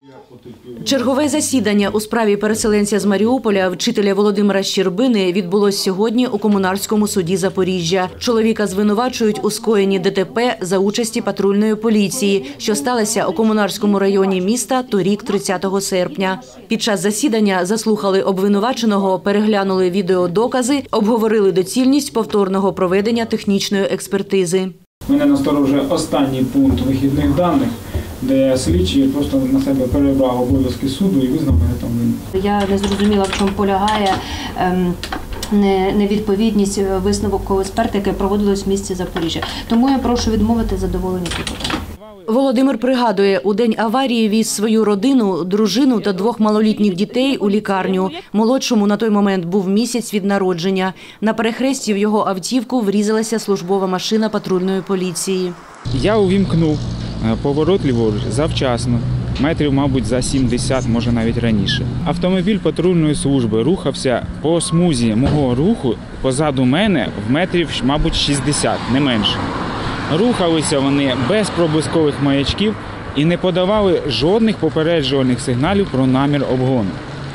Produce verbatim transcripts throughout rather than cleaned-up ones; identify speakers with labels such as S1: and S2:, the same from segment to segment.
S1: Чергове засідання у справі переселенця з Маріуполя, вчителя Володимира Щербини, відбулось сьогодні у Комунарському суді Запоріжжя. Чоловіка звинувачують у скоєнні ДТП за участі патрульної поліції, що сталося у Комунарському районі міста торік тридцятого серпня. Під час засідання заслухали обвинуваченого, переглянули відеодокази, обговорили доцільність повторного проведення технічної експертизи.
S2: Мене насторожує останній пункт вихідних даних, де слідчий просто на себе перебрав обов'язки суду і визнав мене там винним.
S3: Я не зрозуміла, в чому полягає ем, невідповідність висновку експерта, яке проводилось в місті Запоріжжя. Тому я прошу відмовити задоволення клопотання.
S1: Володимир пригадує, у день аварії віз свою родину, дружину та двох малолітніх дітей у лікарню. Молодшому на той момент був місяць від народження. На перехресті в його автівку врізалася службова машина патрульної поліції.
S4: Я увімкнув поворот ліворуч завчасно, метрів, мабуть, за сімдесят, може навіть раніше. Автомобіль патрульної служби рухався по смузі мого руху позаду мене в метрів, мабуть, шістдесят, не менше. Рухалися вони без проблискових маячків і не подавали жодних попереджувальних сигналів про намір обгону.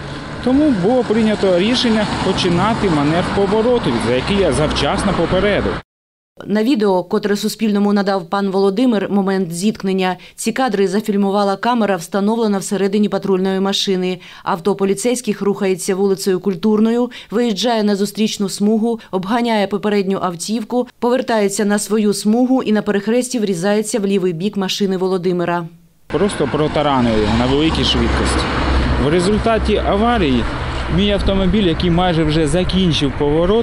S4: Тому було прийнято рішення починати маневр повороту, за який я завчасно попередив.
S1: На відео, котре Суспільному надав пан Володимир, момент зіткнення, ці кадри зафільмувала камера, встановлена всередині патрульної машини. Авто поліцейських рухається вулицею Культурною, виїжджає на зустрічну смугу, обганяє попередню автівку, повертається на свою смугу і на перехресті врізається в лівий бік машини Володимира.
S4: Просто протаранили на великій швидкості. В результаті аварії мій автомобіль, який майже вже закінчив поворот,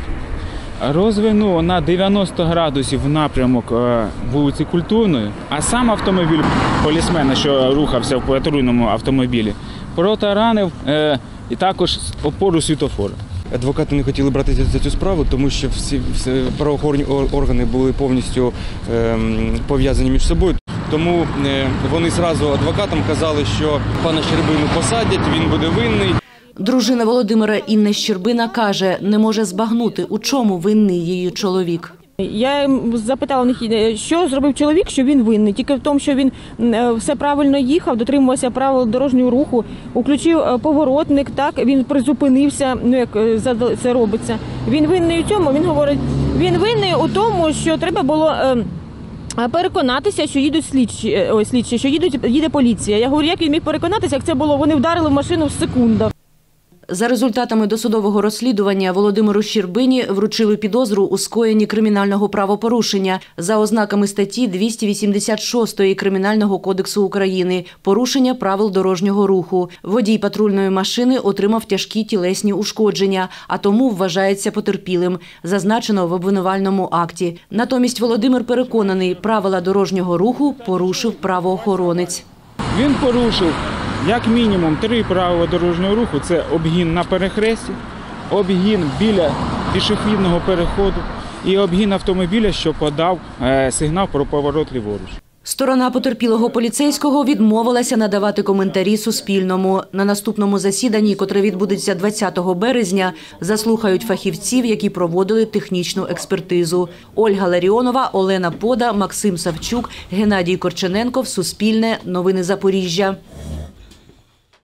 S4: розвернув на дев'яносто градусів в напрямок вулиці Культурної, а сам автомобіль полісмена, що рухався в патрульному автомобілі, протаранив е, і також опору світлофору.
S5: Адвокати не хотіли братися за цю справу, тому що всі, всі правоохоронні органи були повністю е, пов'язані між собою. Тому е, вони одразу адвокатам казали, що пана Щербину посадять, він буде винний.
S1: Дружина Володимира Інна Щербина каже, не може збагнути, у чому винний її чоловік.
S6: Я запитала у них, що зробив чоловік, що він винний. Тільки в тому, що він все правильно їхав, дотримувався правил дорожнього руху, включив поворотник, так, він призупинився, ну як це робиться. Він винний у цьому, він говорить, він винний у тому, що треба було переконатися, що їдуть слідчі, ой, слідчі, що їдуть, їде поліція. Я говорю, як він міг переконатися, як це було, вони вдарили в машину в секунду.
S1: За результатами досудового розслідування Володимиру Щербині вручили підозру у скоєнні кримінального правопорушення за ознаками статті двісті вісімдесят шість Кримінального кодексу України «Порушення правил дорожнього руху». Водій патрульної машини отримав тяжкі тілесні ушкодження, а тому вважається потерпілим, зазначено в обвинувальному акті. Натомість Володимир переконаний, правила дорожнього руху порушив правоохоронець.
S4: Він порушив як мінімум три правила дорожнього руху – це обгін на перехресті, обгін біля пішохідного переходу і обгін автомобіля, що подав е, сигнал про поворот ліворуч.
S1: Сторона потерпілого поліцейського відмовилася надавати коментарі Суспільному. На наступному засіданні, котре відбудеться двадцятого березня, заслухають фахівців, які проводили технічну експертизу. Ольга Ларіонова, Олена Пода, Максим Савчук, Геннадій Корчененков, Суспільне, Новини Запоріжжя.